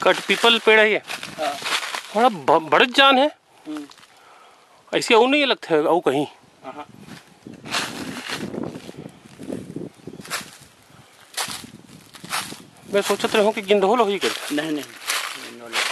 Cut people पेड़ है ये, बड़ा बड़ा जान है। ऐसे और नहीं लगता है और कहीं। मैं सोचत रहा हूँ कि गिंधोल हो ही कर। नहीं नहीं